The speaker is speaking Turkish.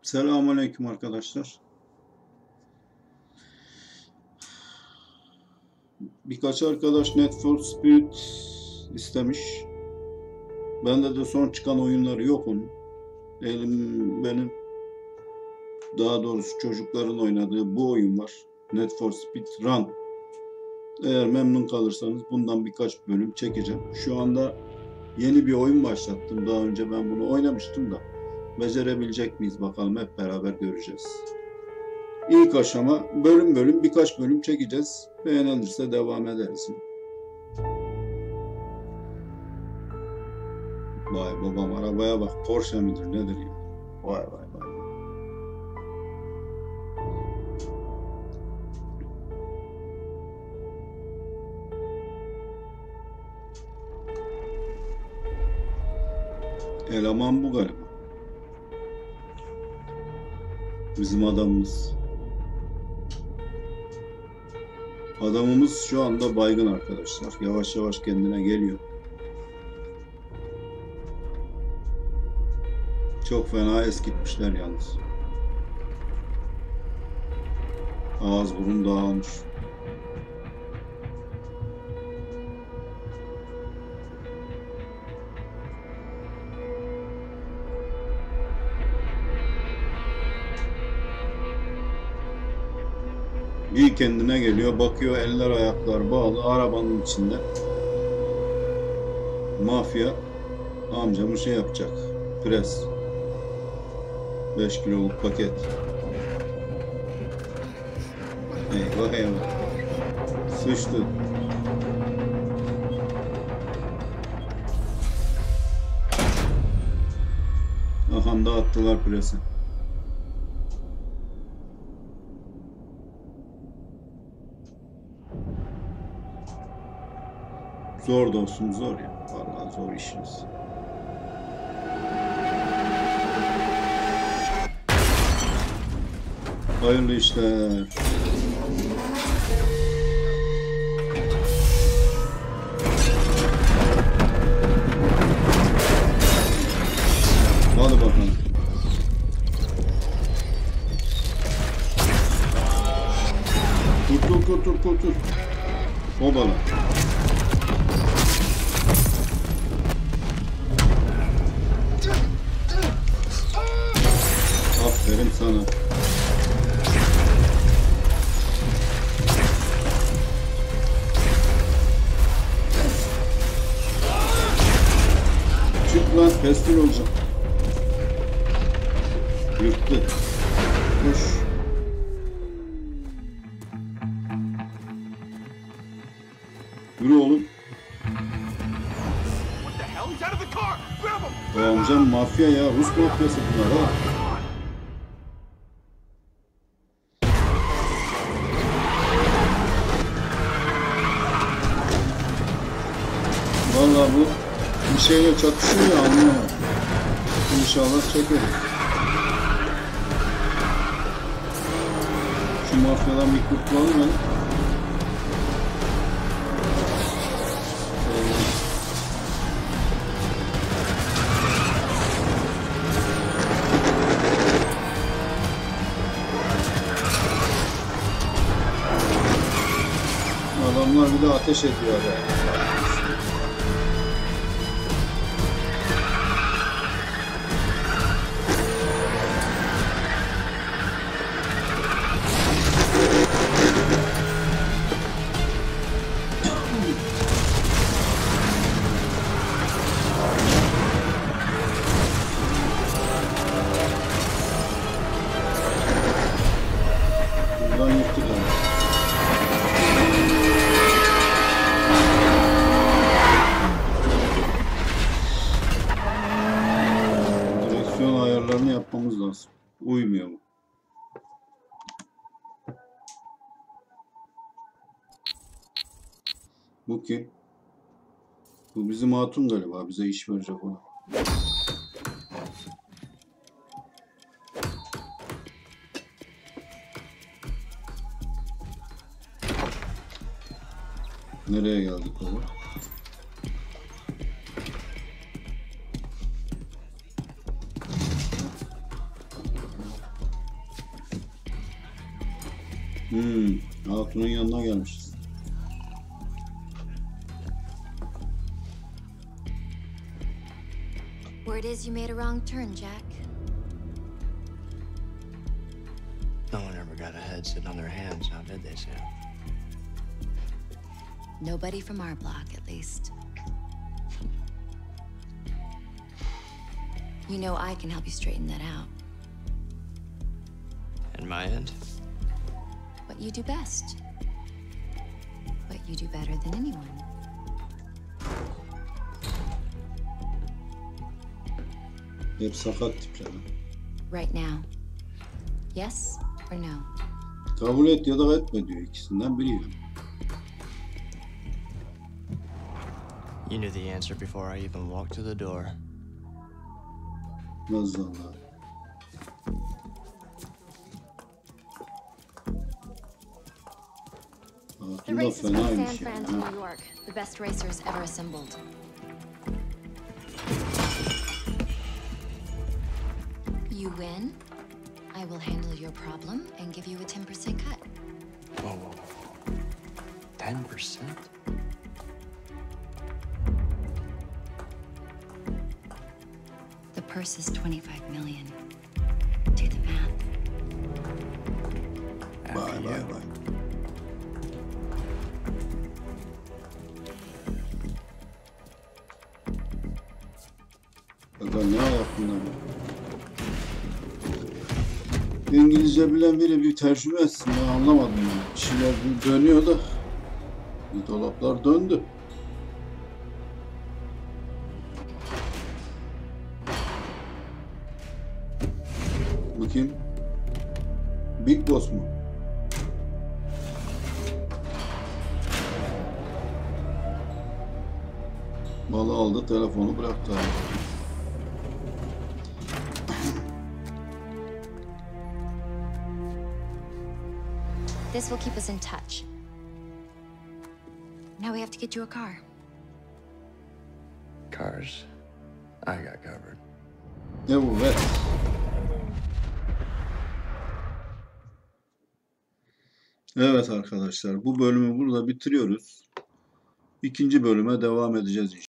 Selamünaleyküm arkadaşlar. Birkaç arkadaş Need for Speed istemiş. Bende de son çıkan oyunları yok onun. Benim daha doğrusu çocukların oynadığı bu oyun var. Need for Speed Run. Eğer memnun kalırsanız bundan birkaç bölüm çekeceğim. Şu anda yeni bir oyun başlattım. Daha önce ben bunu oynamıştım da. Becerebilecek miyiz bakalım, hep beraber göreceğiz. İlk aşama bölüm bölüm birkaç bölüm çekeceğiz. Beğenilirse devam ederiz. Vay babam, arabaya bak. Porsche midir nedir ya? Vay vay vay. Eleman bu galiba. Bizim adamımız. Adamımız şu anda baygın arkadaşlar. Yavaş yavaş kendine geliyor. Çok fena eskitmişler yalnız. Ağız burun dağılmış. Bir kendine geliyor, bakıyor eller ayaklar bağlı arabanın içinde. Mafya amcamı şey yapacak. Pres. 5 kiloluk paket. Eyvah eyvah. Sıçtı. Aha da attılar presi. Zor dostum, zor ya. Vallahi zor işimiz. Hayırlı işler. Hadi bakalım. Kurtul. Obala. Aferin sana. Çık lan, pestil olacak. Yırttı. Koş. Yürü oğlum. O amcam mafya ya. Rus mafyası bunlar ha. Vallahi bu bir şeyle çatışıyor ya, anlayamam. İnşallah çekeriz. Şu mafyadan bir kurtulalım ya. Adamlar bir de ateş ediyor ya. Buradan yırttık onu. Direksiyon ayarlarını yapmamız lazım. Uymuyor mu? Bu kim? Bu bizim hatun galiba. Bize iş verecek ona. Nereye geldik baba? Hatun'un yanına gelmişiz. Word is you made a wrong turn, Jack. No one ever got ahead sitting on their hands, now did they, Sam? Nobody from our block, at least. You know I can help you straighten that out. And my end? What you do best. What you do better than anyone. Hep sakat tipler. Right now. Yes or no? Kabul et ya da etme diyor. İkisinden biri. You knew the answer before I even walked to the door. Maazallah. The Hatun da race is from San fenaymış Fran yani. to New York. The best racers ever assembled. You win. I will handle your problem and give you a 10% cut. Whoa, whoa, whoa. 10%? The purse is 25 million. Do the math. Vay After vay you. vay. Bakalım ne aklında bu? İngilizce bilen biri bir tercüme etsin. Ben anlamadım yani. Bir şeyler dönüyor da. Dolaplar döndü. Bu kim? Big Boss mu? Malı aldı, telefonu bıraktı abi. This will keep us in touch. Now we have to get you a car. Cars. I got covered. Ne bu be? Evet arkadaşlar, bu bölümü burada bitiriyoruz. İkinci bölüme devam edeceğiz inşallah.